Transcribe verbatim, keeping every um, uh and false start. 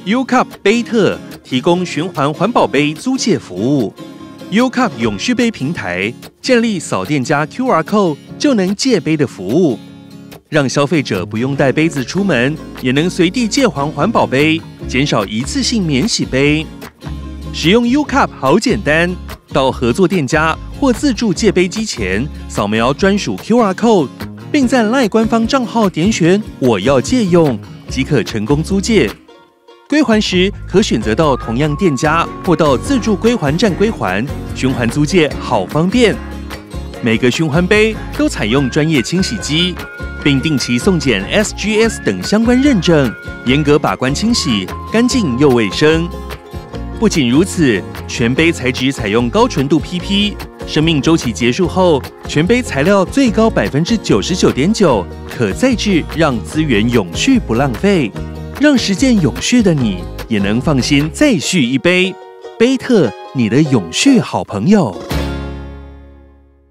U Cup 杯特提供循环环保杯租借服务。U Cup 永续杯平台建立扫店家 Q R code 就能借杯的服务，让消费者不用带杯子出门，也能随地借还环保杯，减少一次性免洗杯。使用 U Cup 好简单，到合作店家或自助借杯机前，扫描专属 Q R code， 并在 LINE 官方账号点选“我要借用”，即可成功租借。归还时可选择到同样店家或到自助归还站归还，循环租借好方便。每个循环杯都采用专业清洗机，并定期送检 S G S 等相关认证，严格把关清洗，干净又卫生。不仅如此，全杯材质采用高纯度 P P， 生命周期结束后，全杯材料最高 百分之九十九点九 可再制，让资源永续不浪费。让实践永续的你也能放心再续一杯。杯特，你的永续好朋友。